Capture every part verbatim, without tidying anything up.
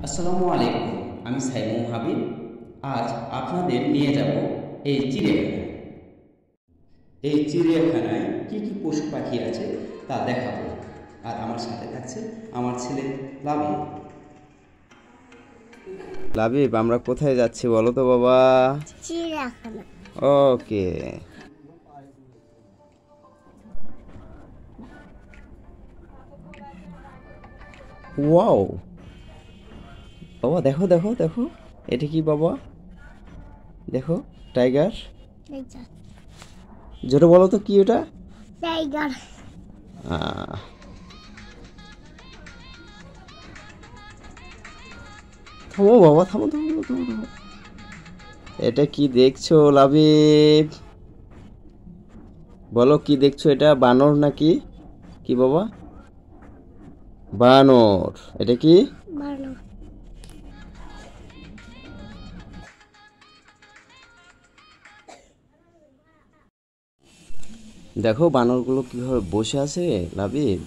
আসসালামু আলাইকুম। আমি সাইমুম হাবিব। আজ আপনাদের নিয়ে যাব এই চিড়িয়াখানায়। এই চিড়িয়াখানায় কি কি পশু পাখি আছে তা দেখাবো। আর আমার সাথে থাকছে আমার ছেলে লাবিব। লাবিব, আমরা কোথায় যাচ্ছি বলো তো বাবা? চিড়িয়াখানা। ওকে। ওয়াও বাবা, দেখো দেখো দেখো, এটা কি বাবা? দেখো, টাইগার। জোরে বলো তো কি এটা? টাইগার। থামো বাবা, থামো থামো থামো থামো। এটা কি দেখছো লাবিব? বলো কি দেখছো? এটা বানর নাকি? কি বাবা? বানর। এটা কি? বানর। দেখো বানরগুলো কিভাবে বসে আছে লাবিব।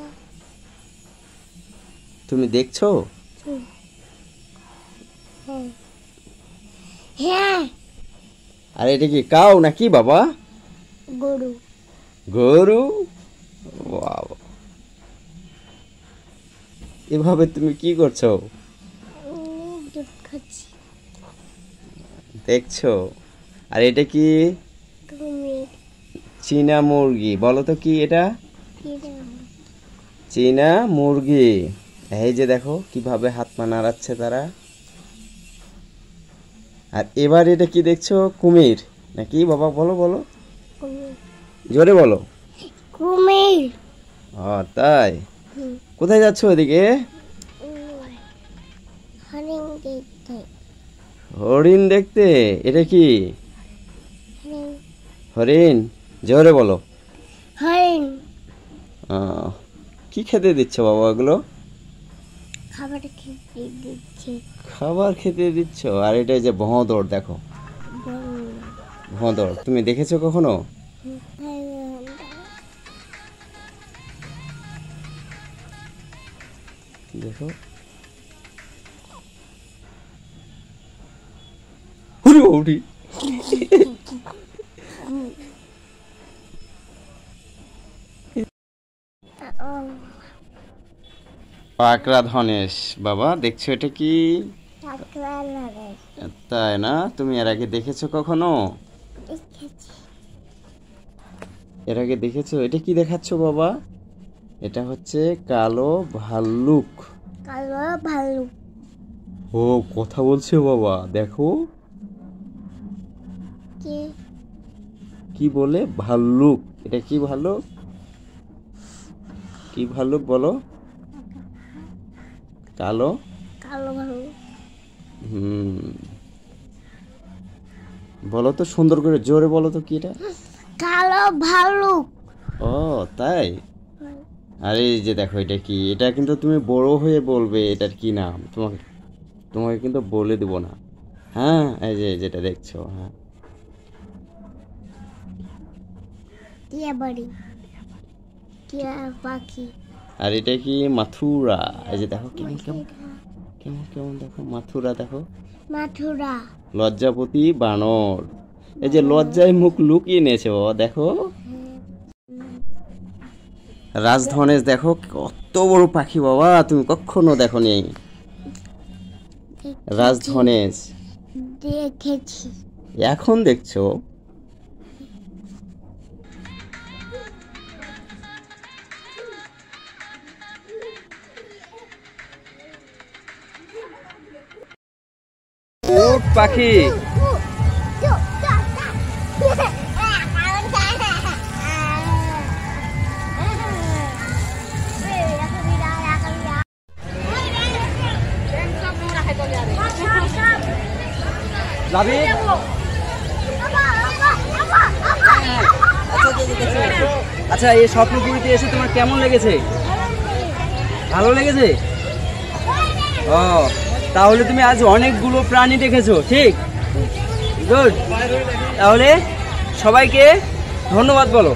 তুমি দেখছো? হ্যাঁ। আর এটা কি কাউ নাকি বাবা? গরু। গরু। ওয়াও, এভাবে তুমি কি করছো? দুধ খাচ্ছি। দেখছো? আর এটা কি? কুমির। চীনা মুরগি। বলো তো কি এটা? চীনা মুরগি। এই যে দেখো কিভাবে হাত পা নাড়াচ্ছে তারা। আর এবার এটা কি দেখছো? কুমির নাকি বাবা? বলো বলো, জোরে বলো। কুমির। ও তাই? কোথায় যাচ্ছ ওদিকে? হরিণ দেখতে। হরিণ দেখতে? এটা কি হরিণ? জোরে বলো। হরিণ। কি খেতে দিচ্ছ বাবা এগুলো? খাবার খেতে দিচ্ছে। খাবার খেতে দিচ্ছ। আর এটা যে ভোঁদড়, দেখো ভোঁদড়, তুমি দেখেছো কখনো? দেখো, পাকড়া ধনেশ। বাবা দেখছো এটা কি? তাই না? তুমি এর আগে দেখেছো কখনো? এর আগে দেখেছো? এটা কি দেখাচ্ছ বাবা? এটা হচ্ছে কালো ভাল্লুক। কালো ভাল্লুক। ও, কথা বলছে বাবা, দেখো কি বলে, ভাল্লুক। এটা কি ভাল্লুক? কি ভাল্লুক বলো? কালো কালো ভাল্লুক। হুম, বলো তো সুন্দর করে, জোরে বলো তো কি এটা? কালো ভাল্লুক। ও তাই? আরে এই যে দেখো, এটা কি? এটা কিন্তু তুমি বড় হয়ে বলবে এটার কি নাম। তোমাকে তোমাকে কিন্তু বলে দেব না। হ্যাঁ, এই যে যেটা দেখছো। হ্যাঁ, টিয়া বাড়ি, টিয়া পাখি। আর এটা কি? মাথুরা। এই যে দেখো কেমন কেমন কেমন কেমন দেখো, মাথুরা দেখো। মাথুরা। লজ্জাপতি বানর। এই যে লজ্জায় মুখ লুকিয়ে নিয়েছে বাবা, দেখো। রাজধনেশ দেখো, কত বড় পাখি বাবা, তুমি কখনো দেখো নি রাজধনেশ? দেখেছি। এখন দেখছো? উট পাখি। আচ্ছা, এই স্বপ্নপুরীতে এসে তোমার কেমন লেগেছে? ভালো লেগেছে? ও, তাহলে তুমি আজ অনেকগুলো প্রাণী দেখেছো, ঠিক? গুড। তাহলে সবাইকে ধন্যবাদ বলো।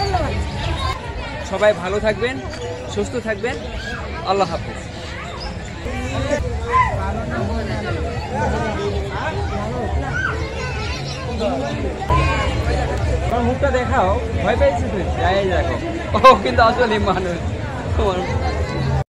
সবাই ভালো থাকবেন, সুস্থ থাকবেন। আল্লাহ হাফেজ। তোমার মুখটা দেখাও, ভয় পেয়েছিস তুই? এই দেখো, ও কিন্তু আসলে মানুষ। তোমার